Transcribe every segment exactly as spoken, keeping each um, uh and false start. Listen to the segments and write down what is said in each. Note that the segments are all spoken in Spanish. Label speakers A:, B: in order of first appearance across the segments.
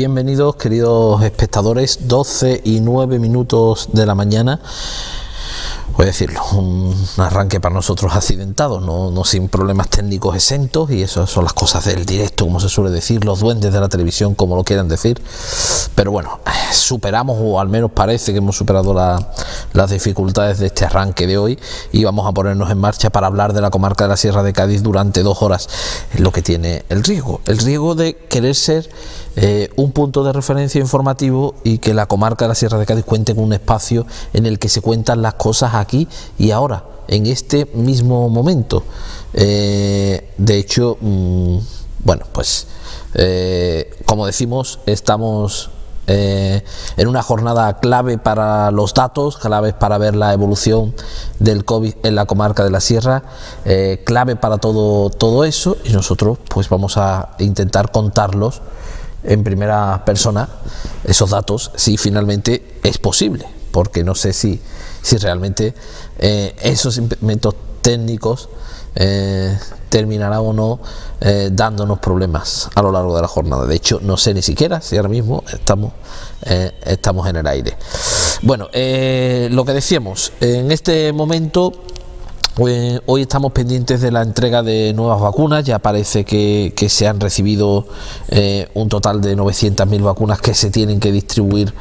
A: Bienvenidos, queridos espectadores, doce y nueve minutos de la mañana. Voy a decirlo, un arranque para nosotros accidentado, no, no sin problemas técnicos exentos, y esas son las cosas del directo, como se suele decir, los duendes de la televisión, como lo quieran decir. Pero bueno, superamos, o al menos parece que hemos superado la, las dificultades de este arranque de hoy, y vamos a ponernos en marcha para hablar de la comarca de la Sierra de Cádiz durante dos horas. Es lo que tiene el riesgo, el riesgo de querer ser eh, un punto de referencia informativo, y que la comarca de la Sierra de Cádiz cuente con un espacio en el que se cuentan las cosas aquí y ahora, en este mismo momento. Eh, de hecho, mmm, bueno, pues eh, como decimos, estamos eh, en una jornada clave para los datos, clave para ver la evolución del COVID en la comarca de la Sierra, eh, clave para todo, todo eso, y nosotros pues vamos a intentar contarlos en primera persona, esos datos, si finalmente es posible, porque no sé si si realmente eh, esos implementos técnicos eh, terminarán o no eh, dándonos problemas a lo largo de la jornada. De hecho, no sé ni siquiera si ahora mismo estamos, eh, estamos en el aire. Bueno, eh, lo que decíamos, en este momento, eh, hoy estamos pendientes de la entrega de nuevas vacunas. Ya parece que, que se han recibido eh, un total de novecientas mil vacunas que se tienen que distribuir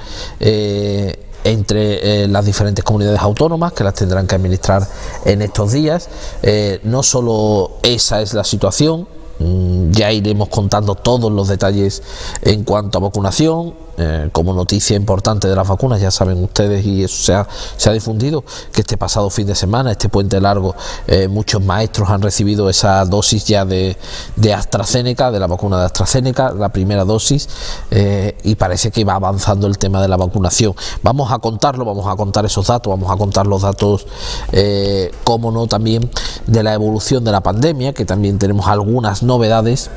A: eh, entre eh, las diferentes comunidades autónomas, que las tendrán que administrar en estos días. Eh, no solo esa es la situación, mmm, ya iremos contando todos los detalles en cuanto a vacunación. Eh, como noticia importante de las vacunas, ya saben ustedes, y eso se ha, se ha difundido, que este pasado fin de semana, este puente largo, eh, muchos maestros han recibido esa dosis ya de, de AstraZeneca, de la vacuna de AstraZeneca, la primera dosis, eh, y parece que va avanzando el tema de la vacunación. Vamos a contarlo, vamos a contar esos datos, vamos a contar los datos, eh, como no, también de la evolución de la pandemia, que también tenemos algunas novedades,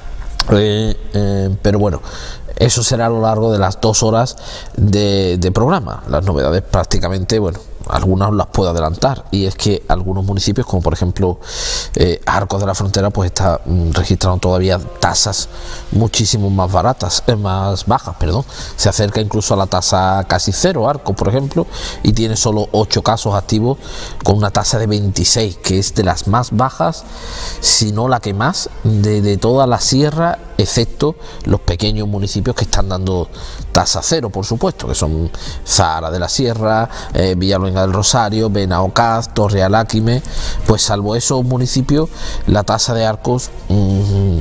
A: eh, eh, pero bueno, eso será a lo largo de las dos horas de, de programa. Las novedades prácticamente, bueno, algunas las puedo adelantar, y es que algunos municipios, como por ejemplo eh, Arcos de la Frontera, pues está mm, registrando todavía tasas muchísimo más baratas, eh, más bajas, perdón. Se acerca incluso a la tasa casi cero, Arcos por ejemplo, y tiene solo ocho casos activos, con una tasa de veintiséis, que es de las más bajas, si no la que más, de, de toda la sierra, excepto los pequeños municipios que están dando tasa cero, por supuesto, que son Zahara de la Sierra, eh, Villaluenga del Rosario, Benaocaz, Torrealáquime. Pues salvo esos municipios, la tasa de Arcos mmm,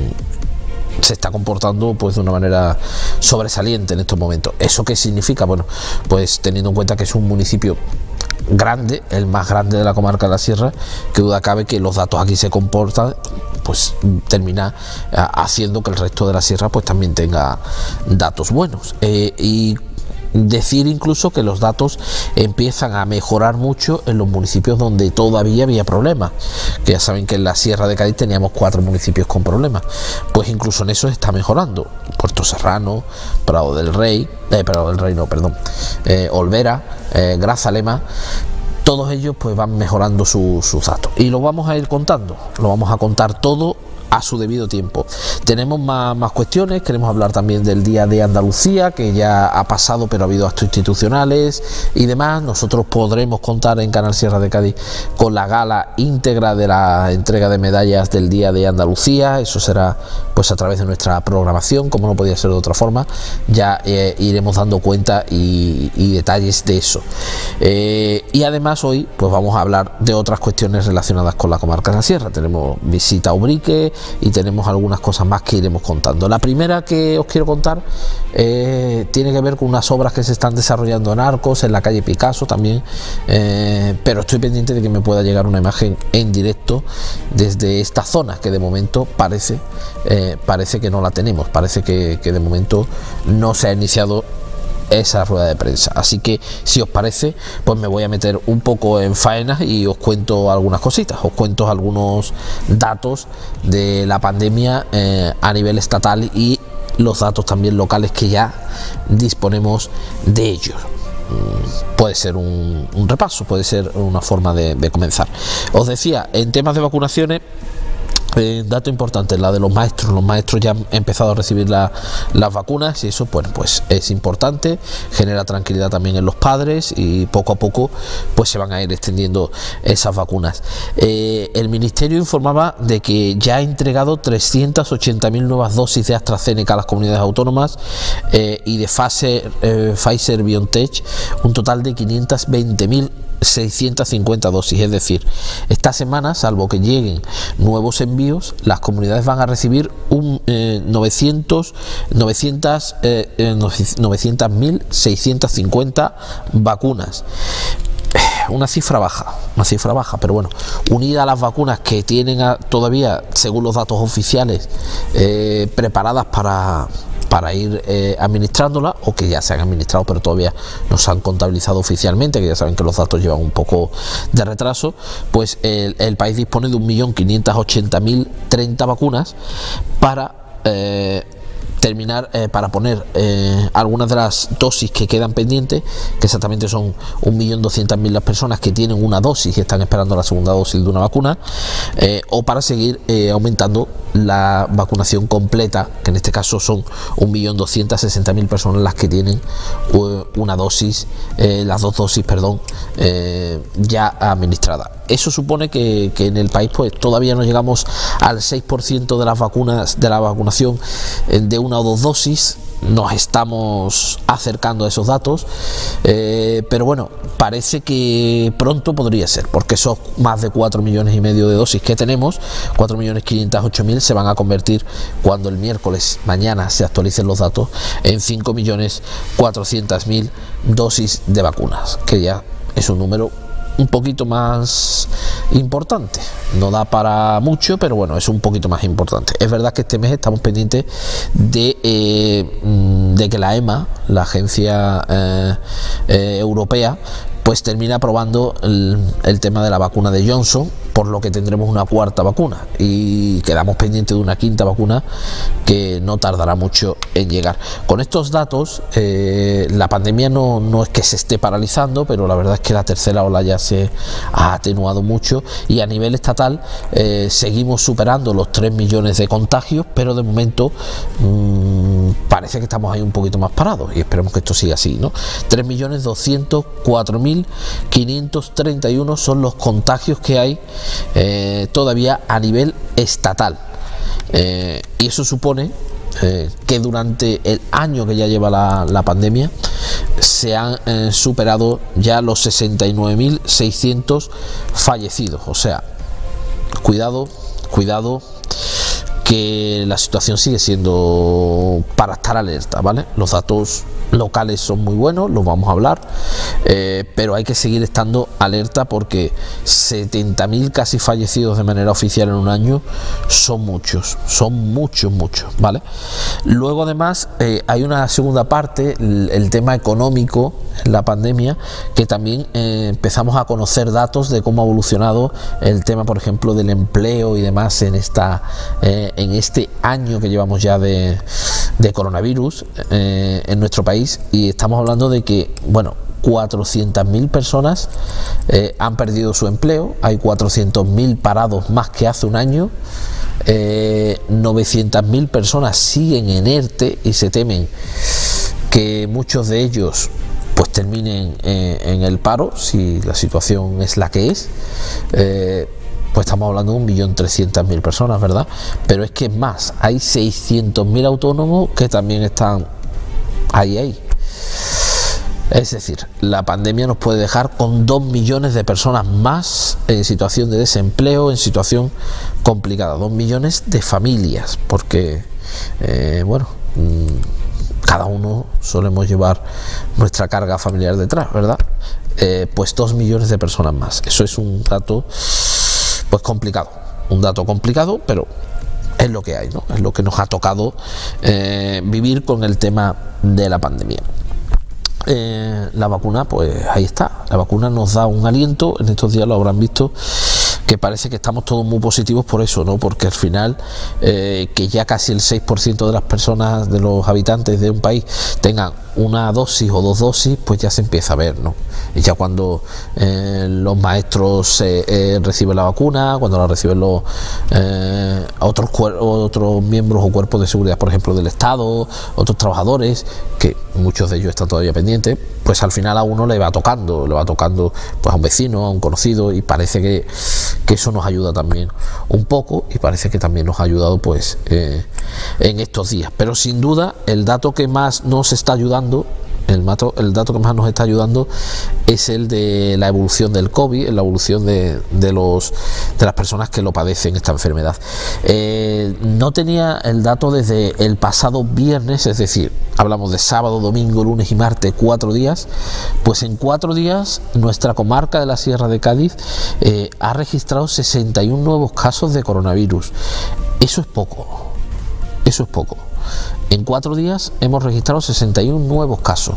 A: se está comportando pues de una manera sobresaliente en estos momentos. ¿Eso qué significa? Bueno, pues teniendo en cuenta que es un municipio grande, el más grande de la comarca de la Sierra, que duda cabe que los datos aquí se comportan, pues termina haciendo que el resto de la sierra pues también tenga datos buenos, eh, y decir incluso que los datos empiezan a mejorar mucho en los municipios donde todavía había problemas, que ya saben que en la Sierra de Cádiz teníamos cuatro municipios con problemas, pues incluso en eso está mejorando. Puerto Serrano, Prado del Rey, eh, Prado del Rey no, perdón, eh, Olvera, eh, Grazalema. Todos ellos pues van mejorando sus su datos, y lo vamos a ir contando, lo vamos a contar todo a su debido tiempo. Tenemos más, más cuestiones. Queremos hablar también del Día de Andalucía, que ya ha pasado, pero ha habido actos institucionales y demás. Nosotros podremos contar en Canal Sierra de Cádiz con la gala íntegra de la entrega de medallas del Día de Andalucía. Eso será pues a través de nuestra programación, como no podía ser de otra forma. Ya eh, iremos dando cuenta y, y detalles de eso. Eh, y además hoy pues vamos a hablar de otras cuestiones relacionadas con la comarca de la Sierra. Tenemos visita a Ubrique y tenemos algunas cosas más que iremos contando. La primera que os quiero contar eh, tiene que ver con unas obras que se están desarrollando en Arcos, en la calle Picasso también, eh, pero estoy pendiente de que me pueda llegar una imagen en directo desde esta zona, que de momento parece, eh, parece que no la tenemos, parece que, que de momento no se ha iniciado esa rueda de prensa. Así que si os parece, pues me voy a meter un poco en faenas y os cuento algunas cositas, os cuento algunos datos de la pandemia eh, a nivel estatal, y los datos también locales que ya disponemos de ellos. Puede ser un, un repaso, puede ser una forma de, de comenzar. Os decía, en temas de vacunaciones, Eh, dato importante, la de los maestros. Los maestros ya han empezado a recibir la, las vacunas y eso, bueno, pues es importante, genera tranquilidad también en los padres y poco a poco pues se van a ir extendiendo esas vacunas. Eh, el Ministerio informaba de que ya ha entregado trescientas ochenta mil nuevas dosis de AstraZeneca a las comunidades autónomas eh, y de Pfizer, eh, Pfizer BioNTech un total de quinientas veinte mil seiscientas cincuenta dosis, es decir, esta semana, salvo que lleguen nuevos envíos, las comunidades van a recibir un eh, novecientos mil seiscientas cincuenta vacunas. Una cifra baja, una cifra baja, pero bueno, unida a las vacunas que tienen a, todavía, según los datos oficiales, eh, preparadas para para ir eh, administrándola, o que ya se han administrado pero todavía no se han contabilizado oficialmente, que ya saben que los datos llevan un poco de retraso, pues el, el país dispone de un millón quinientas ochenta mil treinta vacunas para eh, terminar, eh, para poner eh, algunas de las dosis que quedan pendientes, que exactamente son un millón doscientas mil las personas que tienen una dosis y están esperando la segunda dosis de una vacuna, eh, o para seguir eh, aumentando la vacunación completa, que en este caso son un millón doscientas sesenta mil personas las que tienen uh, una dosis, eh, las dos dosis, perdón, eh, ya administrada. Eso supone que, que en el país pues todavía no llegamos al seis por ciento de las vacunas, de la vacunación de una o dos dosis. Nos estamos acercando a esos datos, eh, pero bueno, parece que pronto podría ser, porque esos más de cuatro millones y medio de dosis que tenemos, cuatro millones quinientos ocho mil, se van a convertir, cuando el miércoles, mañana, se actualicen los datos, en cinco millones cuatrocientas mil dosis de vacunas, que ya es un número un poquito más importante. No da para mucho, pero bueno, es un poquito más importante. Es verdad que este mes estamos pendientes de, eh, de que la E M A, la agencia eh, eh, europea, pues termina aprobando el, el tema de la vacuna de Johnson, por lo que tendremos una cuarta vacuna y quedamos pendientes de una quinta vacuna que no tardará mucho en llegar. Con estos datos, eh, la pandemia no, no es que se esté paralizando, pero la verdad es que la tercera ola ya se ha atenuado mucho y a nivel estatal eh, seguimos superando los tres millones de contagios, pero de momento mmm, parece que estamos ahí un poquito más parados y esperemos que esto siga así, ¿no? tres millones doscientos cuatro mil quinientos treinta y uno son los contagios que hay Eh, todavía a nivel estatal, eh, y eso supone eh, que durante el año que ya lleva la, la pandemia se han eh, superado ya los sesenta y nueve mil seiscientos fallecidos. O sea, cuidado, cuidado, que la situación sigue siendo para estar alerta, ¿vale? Los datos locales son muy buenos, los vamos a hablar, eh, pero hay que seguir estando alerta porque setenta mil casi fallecidos de manera oficial en un año son muchos, son muchos, muchos, ¿vale? Luego además eh, hay una segunda parte, el, el tema económico en la pandemia, que también eh, empezamos a conocer datos de cómo ha evolucionado el tema, por ejemplo, del empleo y demás en esta eh, en este año que llevamos ya de, de coronavirus eh, en nuestro país, y estamos hablando de que, bueno, cuatrocientas mil personas eh, han perdido su empleo, hay cuatrocientos mil parados más que hace un año, eh, novecientas mil personas siguen en ERTE y se temen que muchos de ellos pues terminen eh, en el paro si la situación es la que es. eh, pues estamos hablando de un millón trescientas mil personas, ¿verdad? Pero es que es más, hay seiscientos mil autónomos que también están ahí, ahí. Es decir, la pandemia nos puede dejar con dos millones de personas más en situación de desempleo, en situación complicada, dos millones de familias, porque, eh, bueno, cada uno solemos llevar nuestra carga familiar detrás, ¿verdad? Eh, pues dos millones de personas más. Eso es un dato pues complicado, un dato complicado, pero es lo que hay, ¿no? Es lo que nos ha tocado eh, vivir con el tema de la pandemia. Eh, la vacuna, pues ahí está, la vacuna nos da un aliento. En estos días lo habrán visto, que parece que estamos todos muy positivos por eso, ¿no? Porque al final eh, que ya casi el seis por ciento de las personas, de los habitantes de un país, tengan una dosis o dos dosis, pues ya se empieza a ver, ¿no? Y ya cuando eh, los maestros eh, eh, reciben la vacuna, cuando la reciben los eh, otros, otros miembros o cuerpos de seguridad, por ejemplo, del Estado, otros trabajadores, que muchos de ellos están todavía pendientes, pues al final a uno le va tocando, le va tocando pues a un vecino, a un conocido, y parece que, que eso nos ayuda también un poco, y parece que también nos ha ayudado pues eh, en estos días. Pero sin duda el dato que más nos está ayudando, el, mato, el dato que más nos está ayudando es el de la evolución del COVID, la evolución de, de, los, de las personas que lo padecen, esta enfermedad. Eh, no tenía el dato desde el pasado viernes, es decir, hablamos de sábado, domingo, lunes y martes, cuatro días. Pues en cuatro días nuestra comarca de la Sierra de Cádiz eh, ha registrado sesenta y uno nuevos casos de coronavirus. Eso es poco, eso es poco. En cuatro días hemos registrado sesenta y uno nuevos casos.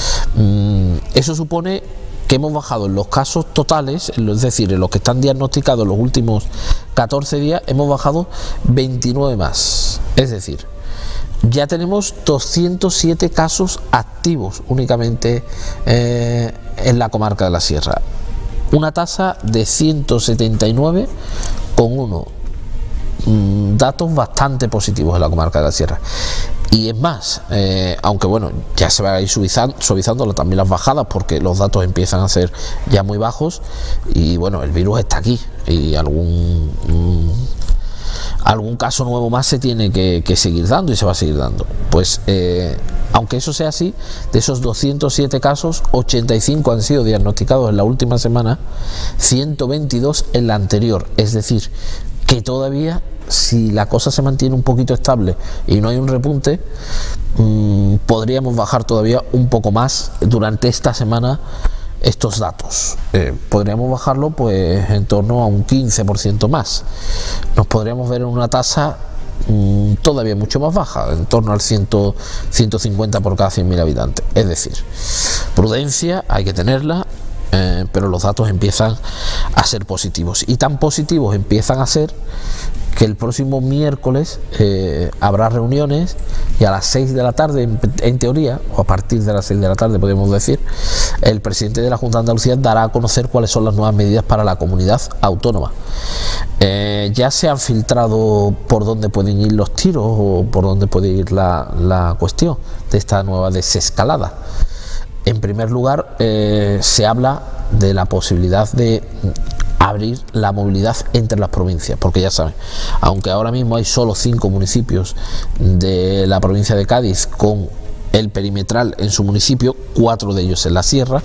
A: Mm, eso supone que hemos bajado en los casos totales, es decir, en los que están diagnosticados los últimos catorce días, hemos bajado veintinueve más. Es decir, ya tenemos doscientos siete casos activos únicamente eh, en la comarca de la Sierra. Una tasa de ciento setenta y nueve con uno. Mm, datos bastante positivos en la comarca de la Sierra. Y es más, eh, aunque bueno, ya se va a ir suavizando, suavizando también las bajadas, porque los datos empiezan a ser ya muy bajos, y bueno, el virus está aquí, y algún mm, algún caso nuevo más se tiene que, que seguir dando, y se va a seguir dando. Pues eh, aunque eso sea así, de esos doscientos siete casos, ochenta y cinco han sido diagnosticados en la última semana, ciento veintidós en la anterior. Es decir, que todavía, si la cosa se mantiene un poquito estable y no hay un repunte, mmm, podríamos bajar todavía un poco más durante esta semana estos datos. Eh, podríamos bajarlo pues en torno a un quince por ciento más. Nos podríamos ver en una tasa mmm, todavía mucho más baja, en torno al cien, ciento cincuenta por cada cien mil habitantes. Es decir, prudencia hay que tenerla. Eh, pero los datos empiezan a ser positivos, y tan positivos empiezan a ser que el próximo miércoles eh, habrá reuniones, y a las seis de la tarde, en, en teoría, o a partir de las seis de la tarde podemos decir, el presidente de la Junta de Andalucía dará a conocer cuáles son las nuevas medidas para la comunidad autónoma. Eh, ya se han filtrado por dónde pueden ir los tiros, o por dónde puede ir la, la cuestión de esta nueva desescalada. En primer lugar, eh, se habla de la posibilidad de abrir la movilidad entre las provincias, porque ya saben, aunque ahora mismo hay solo cinco municipios de la provincia de Cádiz con el perimetral en su municipio, cuatro de ellos en la sierra,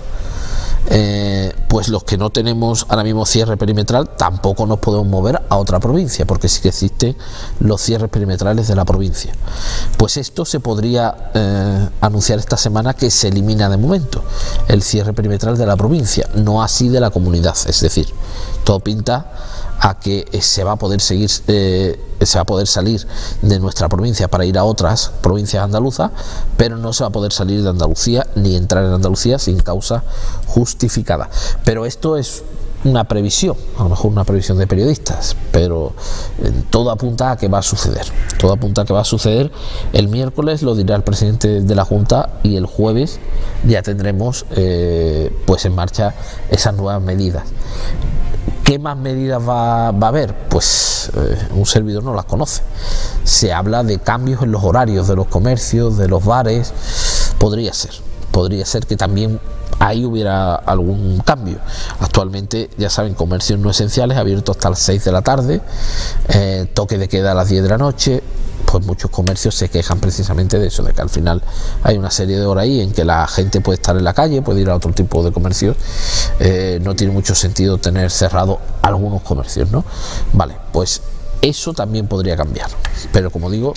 A: eh, pues los que no tenemos ahora mismo cierre perimetral tampoco nos podemos mover a otra provincia, porque sí que existen los cierres perimetrales de la provincia. Pues esto se podría eh, anunciar esta semana, que se elimina de momento el cierre perimetral de la provincia, no así de la comunidad. Es decir, todo pinta a que se va a poder seguir eh, se va a poder salir de nuestra provincia para ir a otras provincias andaluzas, pero no se va a poder salir de Andalucía ni entrar en Andalucía sin causa justificada. Pero esto es una previsión, a lo mejor una previsión de periodistas, pero eh, todo apunta a que va a suceder, todo apunta a que va a suceder. El miércoles lo dirá el presidente de la Junta, y el jueves ya tendremos eh, pues en marcha esas nuevas medidas. ¿Qué más medidas va, va a haber? Pues eh, un servidor no las conoce. Se habla de cambios en los horarios de los comercios, de los bares. Podría ser, podría ser que también ahí hubiera algún cambio. Actualmente, ya saben, comercios no esenciales abiertos hasta las seis de la tarde, eh, toque de queda a las diez de la noche. Pues muchos comercios se quejan precisamente de eso, de que al final hay una serie de horas ahí en que la gente puede estar en la calle, puede ir a otro tipo de comercios. Eh, no tiene mucho sentido tener cerrado algunos comercios, ¿no? Vale, pues eso también podría cambiar, pero como digo,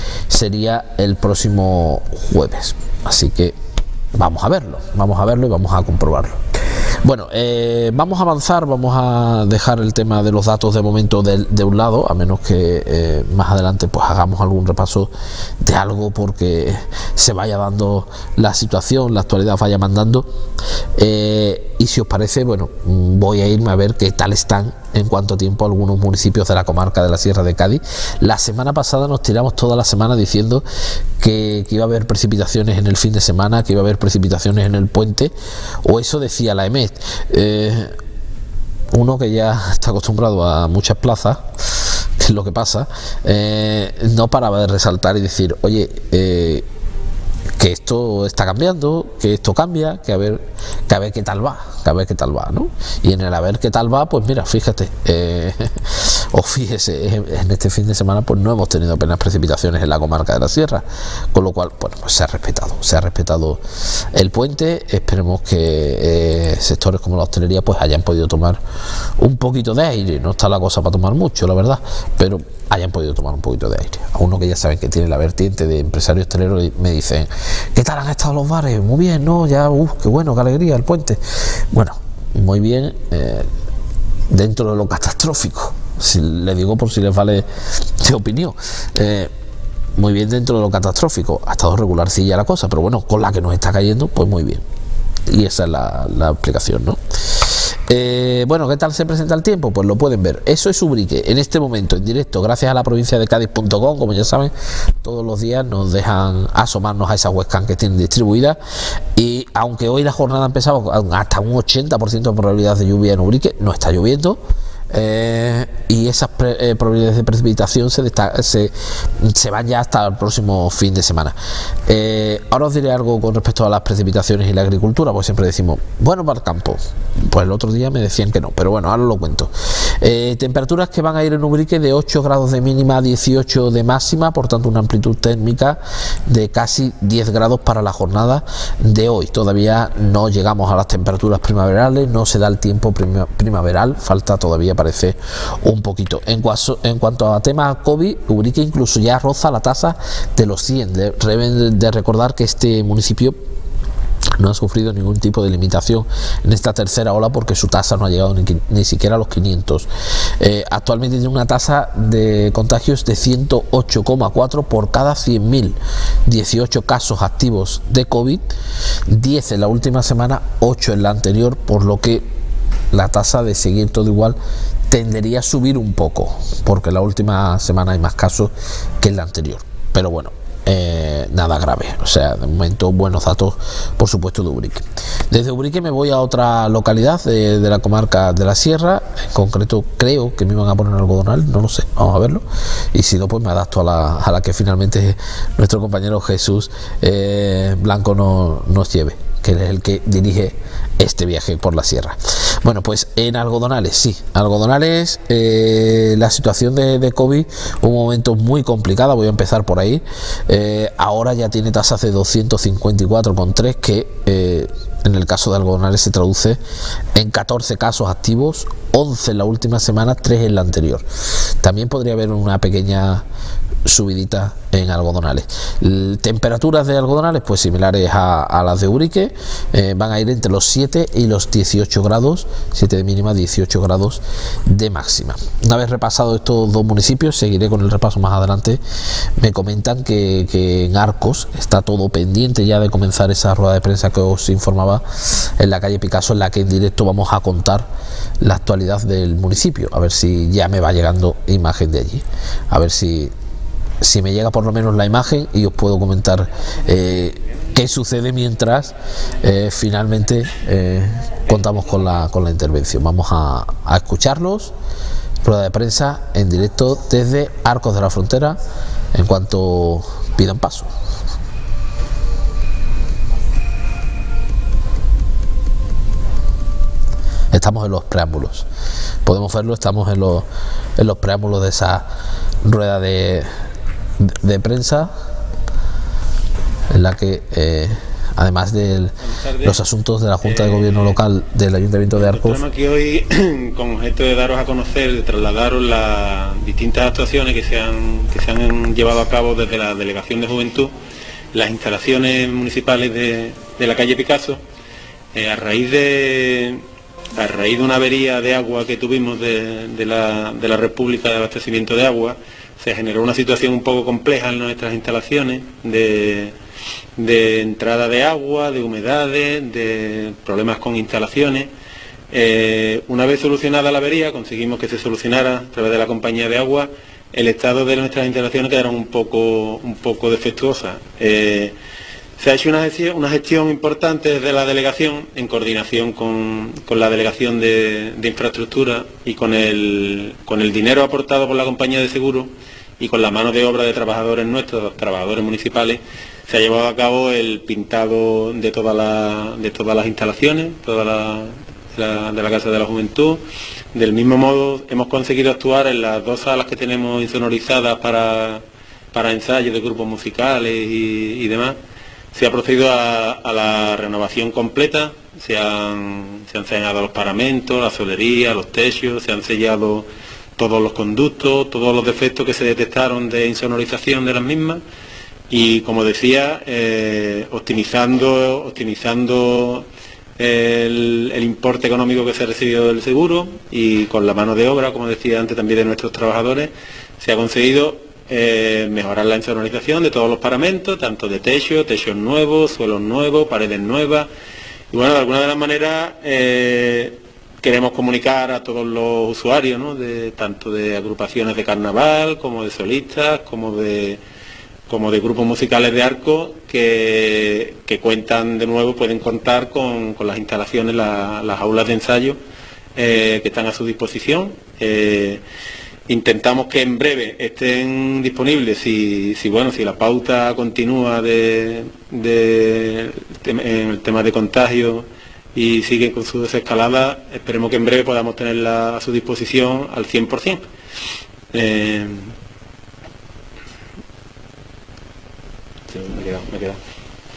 A: sería el próximo jueves, así que vamos a verlo, vamos a verlo y vamos a comprobarlo. Bueno, eh, vamos a avanzar, vamos a dejar el tema de los datos de momento de, de un lado, a menos que eh, más adelante pues hagamos algún repaso de algo, porque se vaya dando la situación, la actualidad vaya mandando. Eh, y si os parece, bueno, voy a irme a ver qué tal están en cuanto tiempo algunos municipios de la comarca de la Sierra de Cádiz. La semana pasada nos tiramos toda la semana diciendo que, que iba a haber precipitaciones en el fin de semana, que iba a haber precipitaciones en el puente, o eso decía la EMET. Eh, uno que ya está acostumbrado a muchas plazas, que es lo que pasa, eh, no paraba de resaltar y decir, oye, eh, que esto está cambiando, que esto cambia, que a ver, que a ver qué tal va, que a ver qué tal va, ¿no? Y en el a ver qué tal va, pues mira, fíjate, eh, o fíjese, en este fin de semana pues no hemos tenido apenas precipitaciones en la comarca de la Sierra, con lo cual, bueno, pues se ha respetado, se ha respetado el puente. Esperemos que eh, sectores como la hostelería pues hayan podido tomar un poquito de aire. No está la cosa para tomar mucho, la verdad, pero hayan podido tomar un poquito de aire. A uno que ya saben que tiene la vertiente de empresario hostelero y me dicen, ¿qué tal han estado los bares? Muy bien, ¿no? Ya, uff, qué bueno, qué alegría el puente. Bueno, muy bien, eh, dentro de lo catastrófico, si le digo por si les vale de opinión, eh, muy bien dentro de lo catastrófico. Ha estado regularcilla la cosa, pero bueno, con la que nos está cayendo, pues muy bien. Y esa es la, la explicación, ¿no? Eh, bueno, ¿qué tal se presenta el tiempo? Pues lo pueden ver. Eso es Ubrique en este momento en directo, gracias a la provincia de Cádiz punto com. Como ya saben, todos los días nos dejan asomarnos a esa webcam que tienen distribuida. Y aunque hoy la jornada ha empezado hasta un ochenta por ciento de probabilidad de lluvia en Ubrique, no está lloviendo. Eh, y esas pre, eh, probabilidades de precipitación se, se, se van ya hasta el próximo fin de semana. Eh, ahora os diré algo con respecto a las precipitaciones y la agricultura, pues siempre decimos, bueno, para el campo. Pues el otro día me decían que no, pero bueno, ahora lo cuento. Eh, temperaturas que van a ir en Ubrique de ocho grados de mínima a dieciocho de máxima, por tanto una amplitud térmica de casi diez grados para la jornada de hoy. Todavía no llegamos a las temperaturas primaverales, no se da el tiempo prima, primaveral, falta todavía parece un poquito. En, cuaso, en cuanto a tema COVID, Ubrique incluso ya roza la tasa de los cien. Deben de recordar que este municipio no ha sufrido ningún tipo de limitación en esta tercera ola porque su tasa no ha llegado ni, ni siquiera a los quinientos. Eh, actualmente tiene una tasa de contagios de ciento ocho coma cuatro por cada cien mil, dieciocho casos activos de COVID, diez en la última semana, ocho en la anterior, por lo que la tasa de seguir todo igual tendería a subir un poco, porque la última semana hay más casos que en la anterior, pero bueno, eh, nada grave. O sea, de momento buenos datos, por supuesto, de Ubrique. Desde Ubrique me voy a otra localidad de, de la comarca de la Sierra. En concreto creo que me iban a poner algodonal, no lo sé, vamos a verlo, y si no pues me adapto a la, a la que finalmente nuestro compañero Jesús eh, Blanco no, nos lleve, que es el que dirige este viaje por la sierra. Bueno, pues en Algodonales, sí, Algodonales, eh, la situación de, de COVID, un momento muy complicada, voy a empezar por ahí. Eh, ahora ya tiene tasas de doscientos cincuenta y cuatro coma tres, que eh, en el caso de Algodonales se traduce en catorce casos activos, once en la última semana, tres en la anterior. También podría haber una pequeña subidita en Algodonales. Temperaturas de Algodonales pues similares a, a las de Ubrique, eh, van a ir entre los siete y los dieciocho grados, siete de mínima, dieciocho grados de máxima. Una vez repasado estos dos municipios, seguiré con el repaso más adelante. Me comentan que, que en Arcos está todo pendiente ya de comenzar esa rueda de prensa que os informaba en la calle Picasso, en la que en directo vamos a contar la actualidad del municipio, a ver si ya me va llegando imagen de allí, a ver si si me llega por lo menos la imagen y os puedo comentar eh, qué sucede mientras eh, finalmente eh, contamos con la, con la intervención. Vamos a, a escucharlos, rueda de prensa en directo desde Arcos de la Frontera en cuanto pidan paso. Estamos en los preámbulos, podemos verlo, estamos en los, en los preámbulos de esa rueda de de prensa en la que eh, además de los asuntos de la Junta de Gobierno Local del Ayuntamiento de Arcos,
B: estamos aquí hoy con objeto de daros a conocer, de trasladaros las distintas actuaciones que se han que se han llevado a cabo desde la Delegación de Juventud, las instalaciones municipales de, de la calle Picasso, eh, a raíz de a raíz de una avería de agua que tuvimos de, de, la, de la República de Abastecimiento de Agua. Se generó una situación un poco compleja en nuestras instalaciones, de, de entrada de agua, de humedades, de problemas con instalaciones, Eh, una vez solucionada la avería, conseguimos que se solucionara a través de la compañía de agua. El estado de nuestras instalaciones quedaron un poco, un poco defectuosas. Eh, se ha hecho una gestión, una gestión importante desde la delegación, en coordinación con, con la delegación de, de infraestructura y con el, con el dinero aportado por la compañía de seguros y con la mano de obra de trabajadores nuestros, trabajadores municipales. Se ha llevado a cabo el pintado de, toda la, de todas las instalaciones, toda la, la, de la Casa de la Juventud. Del mismo modo hemos conseguido actuar en las dos salas que tenemos insonorizadas para, para ensayos de grupos musicales y, y demás. Se ha procedido a, a la renovación completa, se han, se han sellado los paramentos, la solería, los techos, se han sellado todos los conductos, todos los defectos que se detectaron de insonorización de las mismas. Y como decía, eh, optimizando, optimizando el, el importe económico que se ha recibido del seguro y con la mano de obra, como decía antes también de nuestros trabajadores, se ha conseguido eh, mejorar la insonorización de todos los paramentos, tanto de techo, techos nuevos, suelos nuevos, paredes nuevas. Y bueno, de alguna de las maneras eh, queremos comunicar a todos los usuarios, ¿no?, de, tanto de agrupaciones de carnaval, como de solistas, como de como de grupos musicales de arco, que, que cuentan de nuevo, pueden contar con, con las instalaciones, la, las aulas de ensayo eh, que están a su disposición. Eh, intentamos que en breve estén disponibles, si, si, bueno, si la pauta continúa de, de, en el tema de contagio y sigue con su desescalada, esperemos que en breve podamos tenerla a su disposición al cien por cien. Eh, Me he quedado, me he quedado.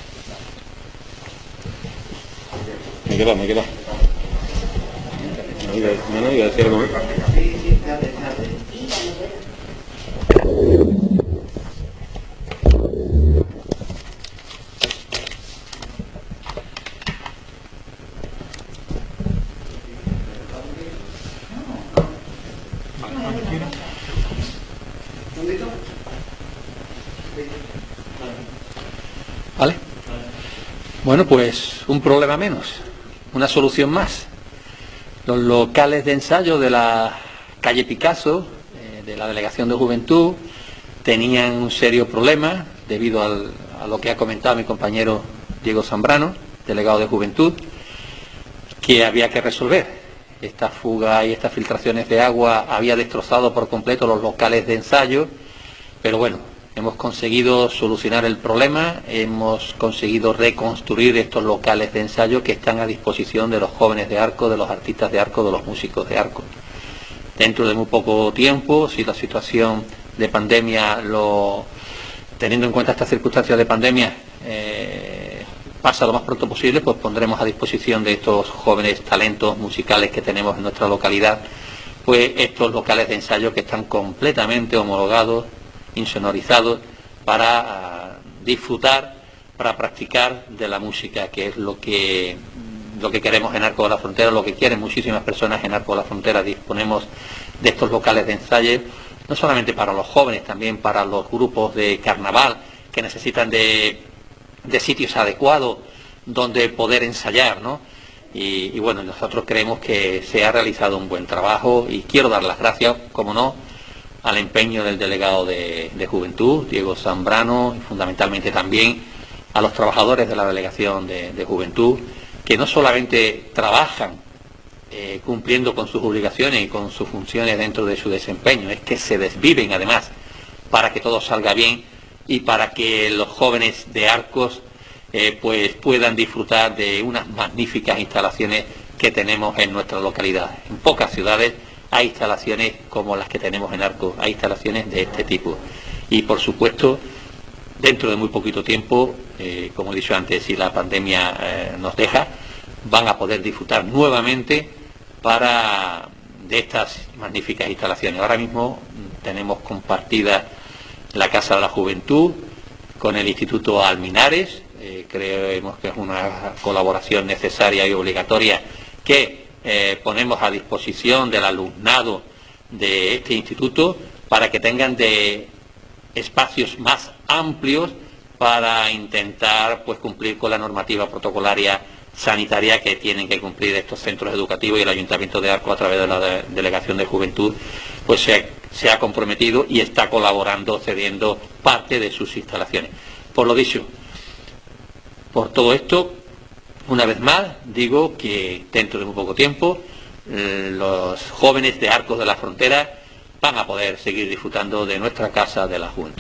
B: Me he quedado, me he quedado. No, iba, no, no, iba a decir algo más.
C: ¿Vale? Bueno, pues un problema menos, una solución más. Los locales de ensayo de la calle Picasso, eh, de la Delegación de Juventud, tenían un serio problema debido al, a lo que ha comentado mi compañero Diego Zambrano, delegado de Juventud, que había que resolver. Esta fuga y estas filtraciones de agua había destrozado por completo los locales de ensayo, pero bueno, hemos conseguido solucionar el problema, hemos conseguido reconstruir estos locales de ensayo que están a disposición de los jóvenes de arco, de los artistas de arco, de los músicos de arco. Dentro de muy poco tiempo, si la situación de pandemia, lo, teniendo en cuenta estas circunstancias de pandemia, eh, pasa lo más pronto posible, pues pondremos a disposición de estos jóvenes talentos musicales que tenemos en nuestra localidad, pues estos locales de ensayo que están completamente homologados, insonorizados, para uh, disfrutar, para practicar de la música, que es lo que lo que queremos en Arco de la Frontera, lo que quieren muchísimas personas en Arco de la Frontera. Disponemos de estos locales de ensayo, no solamente para los jóvenes, también para los grupos de carnaval que necesitan de, de sitios adecuados donde poder ensayar, ¿no? Y, y bueno, nosotros creemos que se ha realizado un buen trabajo y quiero dar las gracias, como no, al empeño del delegado de, de Juventud, Diego Zambrano, y fundamentalmente también a los trabajadores de la Delegación de, de Juventud, que no solamente trabajan eh, cumpliendo con sus obligaciones y con sus funciones dentro de su desempeño, es que se desviven además para que todo salga bien y para que los jóvenes de Arcos eh, pues puedan disfrutar de unas magníficas instalaciones que tenemos en nuestra localidad. En pocas ciudades hay instalaciones como las que tenemos en Arcos, hay instalaciones de este tipo. Y por supuesto, dentro de muy poquito tiempo, eh, como he dicho antes, si la pandemia eh, nos deja, van a poder disfrutar nuevamente para de estas magníficas instalaciones. Ahora mismo tenemos compartida la Casa de la Juventud con el Instituto Alminares, eh, creemos que es una colaboración necesaria y obligatoria que Eh, ponemos a disposición del alumnado de este instituto para que tengan de espacios más amplios para intentar pues cumplir con la normativa protocolaria sanitaria que tienen que cumplir estos centros educativos, y el Ayuntamiento de Arcos, a través de la de Delegación de Juventud, pues se, se ha comprometido y está colaborando, cediendo parte de sus instalaciones. Por lo dicho, por todo esto, una vez más digo que dentro de muy poco tiempo eh, los jóvenes de Arcos de la Frontera van a poder seguir disfrutando de nuestra Casa de la Juventud.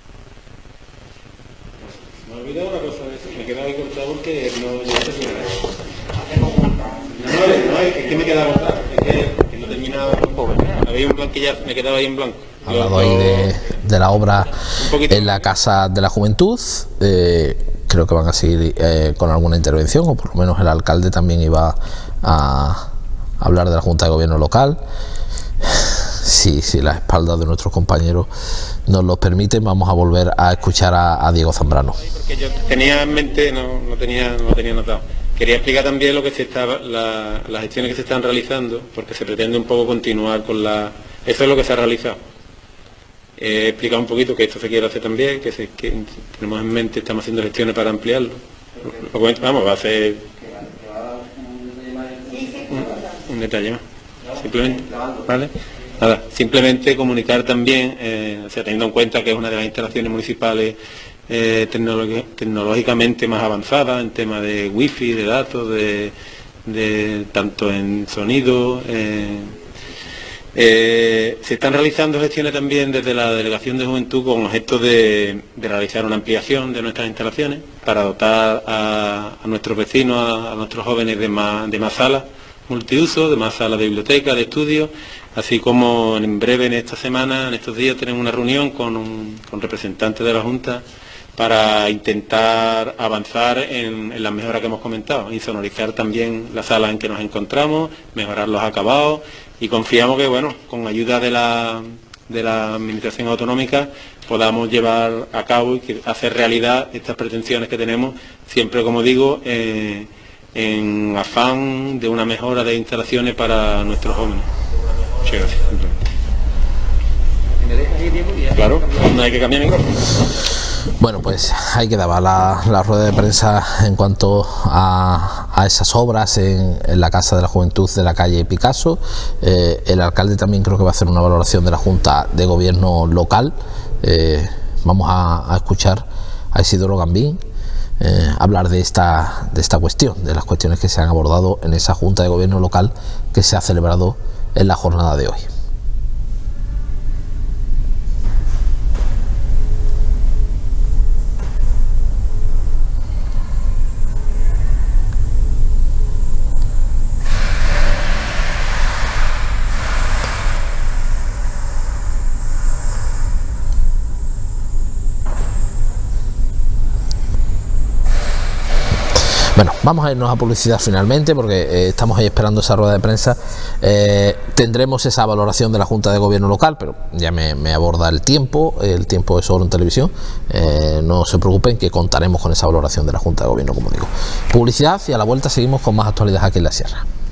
B: Me he olvidado una cosa, me he quedado ahí cortado porque no llegaste a terminar. No, no, es que me he quedado cortado, es que, que no he terminado. Había un plan que ya me quedaba ahí en blanco.
A: Ha hablado ahí de, de la obra en la Casa de la Juventud. Eh, creo que van a seguir eh, con alguna intervención, o por lo menos el alcalde también iba a hablar de la Junta de Gobierno local. Si, si las espaldas de nuestros compañeros nos lo permiten, vamos a volver a escuchar a, a Diego Zambrano.
B: Porque yo tenía en mente, no, no tenía no lo tenía notado. Quería explicar también lo que se está, la, las gestiones que se están realizando, porque se pretende un poco continuar con la... Eso es lo que se ha realizado. He explicado un poquito que esto se quiere hacer también, que, se, que tenemos en mente, estamos haciendo gestiones para ampliarlo. Lo comento, vamos, va a ser un, un detalle más. Simplemente, ¿vale? Nada, simplemente comunicar también, eh, o sea, teniendo en cuenta que es una de las instalaciones municipales eh, tecnológicamente más avanzadas en tema de wifi, de datos, de, de tanto en sonido. Eh, eh, se están realizando gestiones también desde la Delegación de Juventud con objeto de, de realizar una ampliación de nuestras instalaciones para dotar a, a nuestros vecinos, a, a nuestros jóvenes de más, de más salas multiuso, de más salas de biblioteca, de estudio, así como en breve en esta semana, en estos días, tenemos una reunión con, un, con representantes de la Junta para intentar avanzar en, en las mejoras que hemos comentado, insonorizar también las salas en que nos encontramos, mejorar los acabados, y confiamos que, bueno, con ayuda de la, de la Administración Autonómica podamos llevar a cabo y que hacer realidad estas pretensiones que tenemos, siempre, como digo, eh, en afán de una mejora de instalaciones para nuestros jóvenes. Muchas gracias. Claro, no hay que cambiar micrófono.
A: Bueno, pues ahí quedaba la, la rueda de prensa en cuanto a, a esas obras en, en la Casa de la Juventud de la calle Picasso. Eh, el alcalde también creo que va a hacer una valoración de la Junta de Gobierno local. Eh, vamos a, a escuchar a Isidoro Gambín eh, hablar de esta, de esta cuestión, de las cuestiones que se han abordado en esa Junta de Gobierno local que se ha celebrado en la jornada de hoy. Bueno, vamos a irnos a publicidad finalmente porque eh, estamos ahí esperando esa rueda de prensa. Eh, tendremos esa valoración de la Junta de Gobierno local, pero ya me, me aborda el tiempo, el tiempo es solo en televisión. Eh, no se preocupen que contaremos con esa valoración de la Junta de Gobierno, como digo. Publicidad, y a la vuelta seguimos con más actualidad aquí en la Sierra.